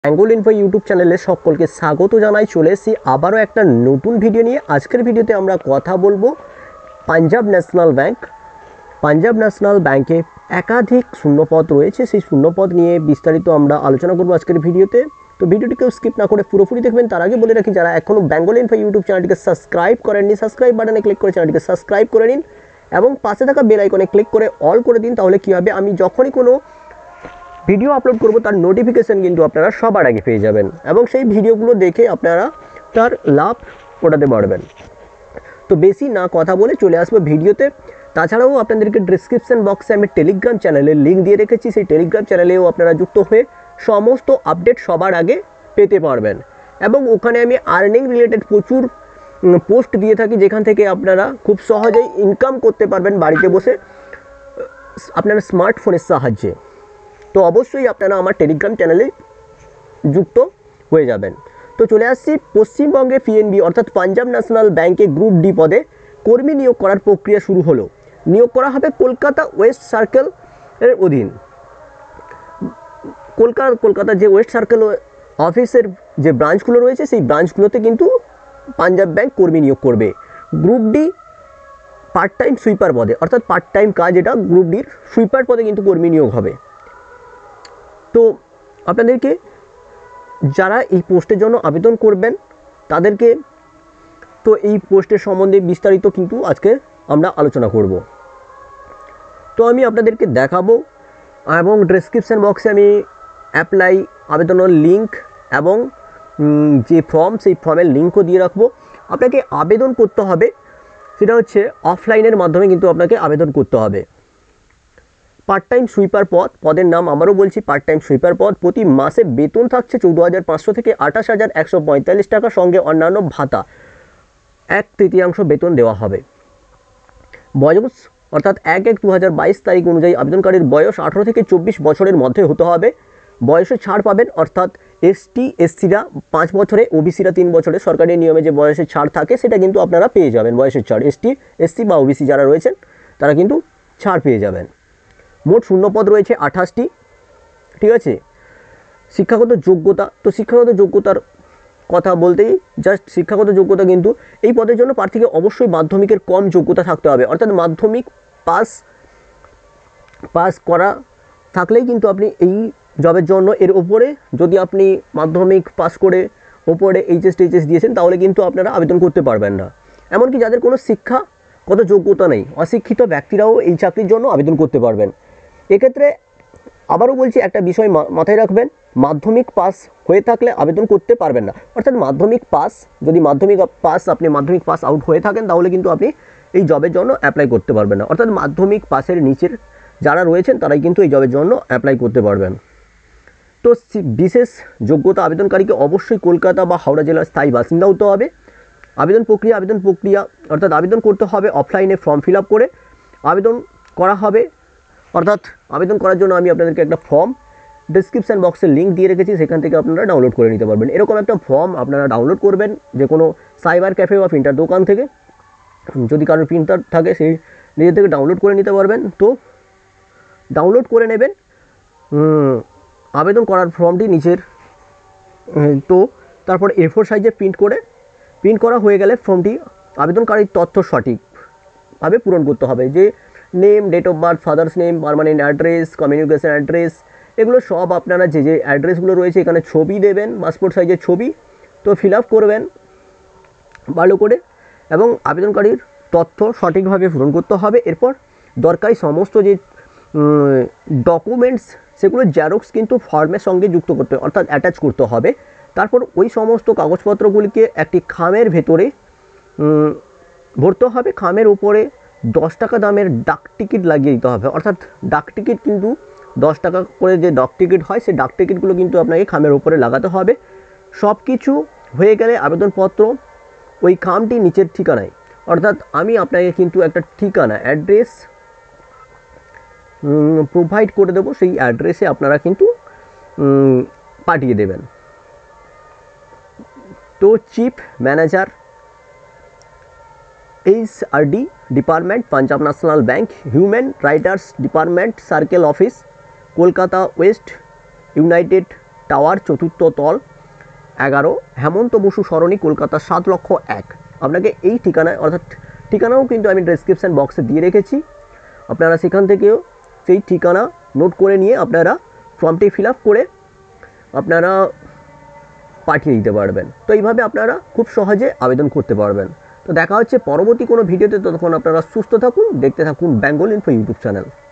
Bengal info YouTube চ্যানেলে সকলকে স্বাগত জানাই। চলে এসেছি আবারও একটা নতুন ভিডিও নিয়ে। আজকের ভিডিওতে আমরা কথা বলবো পাঞ্জাব ন্যাশনাল ব্যাংকে একাধিক শূন্যপদ রয়েছে, সেই শূন্যপদ নিয়ে বিস্তারিত আমরা আলোচনা করবো আজকের ভিডিওতে। তো ভিডিওটিকেও স্কিপ না করে পুরোপুরি দেখবেন। তার আগে বলে রাখি, যারা এখনও বেঙ্গল ইনফো ইউটিউব চ্যানেলটিকে সাবস্ক্রাইব করেননি, সাবস্ক্রাইব বাটনে ক্লিক করে চ্যানেলটিকে সাবস্ক্রাইব করে নিন এবং পাশে থাকা বেল আইকনে ক্লিক করে অল করে দিন। তাহলে কী হবে, আমি যখনই কোনো ভিডিও আপলোড করব তার নোটিফিকেশান কিন্তু আপনারা সবার আগে পেয়ে যাবেন এবং সেই ভিডিওগুলো দেখে আপনারা তার লাভ ওঠাতে পারবেন। তো বেশি না কথা বলে চলে আসবো ভিডিওতে। তাছাড়াও আপনাদেরকে ডিসক্রিপশান বক্সে আমি টেলিগ্রাম চ্যানেলের লিঙ্ক দিয়ে রেখেছি, সেই টেলিগ্রাম চ্যানেলেও আপনারা যুক্ত হয়ে সমস্ত আপডেট সবার আগে পেতে পারবেন এবং ওখানে আমি আর্নিং রিলেটেড প্রচুর পোস্ট দিয়ে থাকি, যেখান থেকে আপনারা খুব সহজেই ইনকাম করতে পারবেন বাড়িতে বসে আপনার স্মার্টফোনের সাহায্যে। তো অবশ্যই আপনারা আমার টেলিগ্রাম চ্যানেলে যুক্ত হয়ে যাবেন। তো চলে আসছি, পশ্চিমবঙ্গে পিএনবি অর্থাৎ পাঞ্জাব ন্যাশনাল ব্যাংকে গ্রুপ ডি পদে কর্মী নিয়োগ করার প্রক্রিয়া শুরু হলো। নিয়োগ করা হবে কলকাতা ওয়েস্ট সার্কেল এর অধীন। কলকাতা যে ওয়েস্ট সার্কেল অফিসের যে ব্রাঞ্চগুলো রয়েছে, সেই ব্রাঞ্চগুলোতে কিন্তু পাঞ্জাব ব্যাংক কর্মী নিয়োগ করবে। Group D part time sweeper পদে, অর্থাৎ পার্ট টাইম কাজ, এটা গ্রুপ ডির সুইপার পদে কিন্তু কর্মী নিয়োগ হবে। তো আপনাদেরকে যারা এই পোস্টের জন্য আবেদন করবেন তাদেরকে তো এই পোস্টের সম্বন্ধে বিস্তারিত কিন্তু আজকে আমরা আলোচনা করব। তো আমি আপনাদেরকে দেখাবো এবং ডেসক্রিপশন বক্সে আমি অ্যাপ্লাই আবেদনের লিঙ্ক এবং যে ফর্ম, সেই ফর্মের লিঙ্কও দিয়ে রাখবো। আপনাকে আবেদন করতে হবে, সেটা হচ্ছে অফলাইনের মাধ্যমে কিন্তু আপনাকে আবেদন করতে হবে। পার্ট টাইম সুইপার পদের নাম আবারও বলছি, পার্ট টাইম সুইপার পদ। প্রতি মাসে বেতন থাকছে 14,500 থেকে 28,145 টাকা, সঙ্গে অন্যান্য ভাতা 1/3 বেতন দেওয়া হবে। বয়স অর্থাৎ 1/1/2022 তারিখ অনুযায়ী আবেদনকারীর বয়স 18 থেকে 24 বছরের মধ্যে হতে হবে। বয়সে ছাড় পাবেন, অর্থাৎ ST/SCরা 5 বছরে, OBCরা 3 বছরে। সরকারি নিয়মে যে বয়সের ছাড় থাকে সেটা কিন্তু আপনারা পেয়ে যাবেন। বয়সের ছাড় ST/SC বা OBC যারা রয়েছেন তারা কিন্তু ছাড় পেয়ে যাবেন। মোট শূন্যপদ রয়েছে 28টি, ঠিক আছে। শিক্ষাগত যোগ্যতা, তো শিক্ষাগত যোগ্যতার কথা বলতেই জাস্ট শিক্ষাগত যোগ্যতা কিন্তু এই পদের জন্য প্রার্থীকে অবশ্যই মাধ্যমিকের কম যোগ্যতা থাকতে হবে, অর্থাৎ মাধ্যমিক পাস করা থাকলেই কিন্তু আপনি এই জবের জন্য, এর ওপরে যদি আপনি মাধ্যমিক পাস করে ওপরে এইচএস দিয়েছেন তাহলে কিন্তু আপনারা আবেদন করতে পারবেন না। এমনকি যাদের কোনো শিক্ষাগত যোগ্যতা নেই, অশিক্ষিত ব্যক্তিরাও এই চাকরির জন্য আবেদন করতে পারবেন। এক্ষেত্রে আবারও বলছি, একটা বিষয় মাথায় রাখবেন, মাধ্যমিক পাস হয়ে থাকলে আবেদন করতে পারবেন না। অর্থাৎ মাধ্যমিক পাস, যদি আপনি মাধ্যমিক পাস আউট হয়ে থাকেন তাহলে কিন্তু আপনি এই জবের জন্য অ্যাপ্লাই করতে পারবেন না। অর্থাৎ মাধ্যমিক পাসের নিচের যারা রয়েছেন তারাই কিন্তু এই জবের জন্য অ্যাপ্লাই করতে পারবেন। তো বিশেষ যোগ্যতা, আবেদনকারীকে অবশ্যই কলকাতা বা হাওড়া জেলার স্থায়ী বাসিন্দা হতে হবে। আবেদন প্রক্রিয়া অর্থাৎ আবেদন করতে হবে অফলাইনে ফর্ম ফিল আপ করে আবেদন করা হবে। অর্থাৎ আবেদন করার জন্য আমি আপনাদেরকে একটা ফর্ম ডিসক্রিপশান বক্সের লিঙ্ক দিয়ে রেখেছি, সেখান থেকে আপনারা ডাউনলোড করে নিতে পারবেন। এরকম একটা ফর্ম আপনারা ডাউনলোড করবেন যে কোনো সাইবার ক্যাফে বা প্রিন্টার দোকান থেকে। যদি কারোর প্রিন্টার থাকে সেই নিজে থেকে ডাউনলোড করে নিতে পারবেন। তো ডাউনলোড করে নেবেন আবেদন করার ফর্মটি নিচের, তো তারপর A4 সাইজে প্রিন্ট করা হয়ে গেলে ফর্মটি আবেদনকারীর তথ্য সঠিকভাবে পূরণ করতে হবে, যে name, date of birth, father's name, permanent address, communication address, এগুলো সব আপনারা যে অ্যাড্রেসগুলো রয়েছে এখানে ছবি দেবেন, পাসপোর্ট সাইজের ছবি। তো ফিল আপ করবেন ভালো করে এবং আবেদনকারীর তথ্য সঠিকভাবে পূরণ করতে হবে। এরপর দরকারি সমস্ত যে ডকুমেন্টস, সেগুলো জেরক্স কিন্তু ফর্মের সঙ্গে যুক্ত করতে, অর্থাৎ অ্যাটাচ করতে হবে। তারপর ওই সমস্ত কাগজপত্রগুলিকে একটি খামের ভেতরে ভরতে হবে। খামের উপরে 10 টাকা দামের ডাক টিকিট লাগিয়ে দিতে হবে। অর্থাৎ ডাক টিকিট কিন্তু 10 টাকা করে যে ডাক টিকিট হয়, সেই ডাক টিকিটগুলো কিন্তু আপনাকে খামের উপরে লাগাতে হবে। সব কিছু হয়ে গেলে আবেদনপত্র ওই খামটি নিচের ঠিকানায়, অর্থাৎ আমি আপনাকে কিন্তু একটা ঠিকানা, অ্যাড্রেস প্রোভাইড করে দেবো, সেই অ্যাড্রেসে আপনারা কিন্তু পাঠিয়ে দেবেন। তো chief manager HRD department, Punjab national bank, human writers department, circle office, Kolkata west, united tower, 4th তল, 11, হেমন্ত বসু সরণি, কলকাতা 7,01,000। আপনাকে এই ঠিকানায়, অর্থাৎ ঠিকানাও কিন্তু আমি ডেসক্রিপশান বক্সে দিয়ে রেখেছি, আপনারা সেখান থেকেও সেই ঠিকানা নোট করে নিয়ে আপনারা ফর্মটি ফিল আপ করে আপনারা পাঠিয়ে দিতে পারবেন। তো এইভাবে আপনারা খুব সহজে আবেদন করতে পারবেন। তো দেখা হচ্ছে পরবর্তী কোনো ভিডিওতে। ততক্ষণ আপনারা সুস্থ থাকুন, দেখতে থাকুন বেঙ্গল ইনফো ইউটিউব চ্যানেল।